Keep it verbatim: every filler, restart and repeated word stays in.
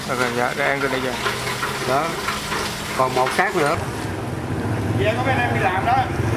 rồi dạ để ăn cái đây giờ đó, còn một xác nữa. Dạ có mấy anh em đi làm đó.